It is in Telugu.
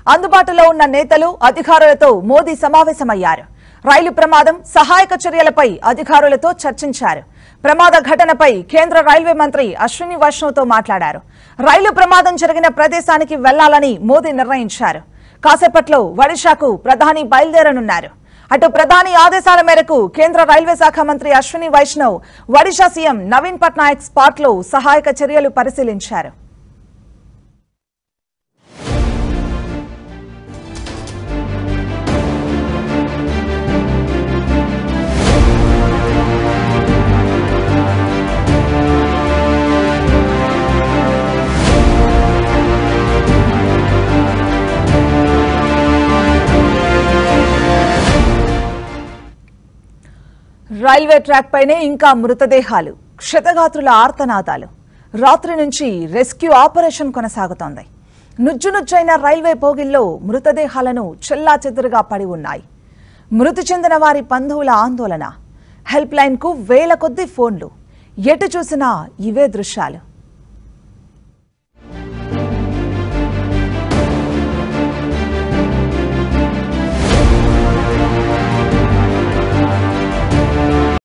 అందుబాటులో ఉన్న నేతలు అధికారులతో మోదీ సమావేశమయ్యారు. రైలు ప్రమాదం సహాయక చర్యలపై అధికారులతో చర్చించారు. ప్రమాద ఘటనపై కేంద్ర రైల్వే మంత్రి అశ్విని వైష్ణవ్తో మాట్లాడారు. రైలు ప్రమాదం జరిగిన ప్రదేశానికి వెళ్లాలని మోదీ నిర్ణయించారు. కాసేపట్లో ఒడిశాకు ప్రధాని బయలుదేరనున్నారు. అటు ప్రధాని ఆదేశాల మేరకు కేంద్ర రైల్వే శాఖ మంత్రి అశ్విని వైష్ణవ్ ఒడిశా సీఎం నవీన్ పట్నాయక్ స్పాట్లో సహాయక చర్యలు పరిశీలించారు. రైల్వే ట్రాక్ పైనే ఇంకా మృతదేహాలు, క్షతగాత్రుల ఆర్తనాదాలు. రాత్రి నుంచి రెస్క్యూ ఆపరేషన్ కొనసాగుతోంది. నుజ్జునుజ్జైన రైల్వే బోగిల్లో మృతదేహాలను చెల్లాచెదురుగా పడి ఉన్నాయి. మృతి చెందిన వారి బంధువుల ఆందోళన. హెల్ప్ లైన్ కు వేల కొద్దీ ఫోన్లు. ఎటు చూసినా ఇవే దృశ్యాలు.